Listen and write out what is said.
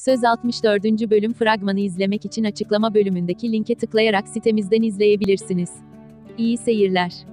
Söz 64. bölüm fragmanı izlemek için açıklama bölümündeki linke tıklayarak sitemizden izleyebilirsiniz. İyi seyirler.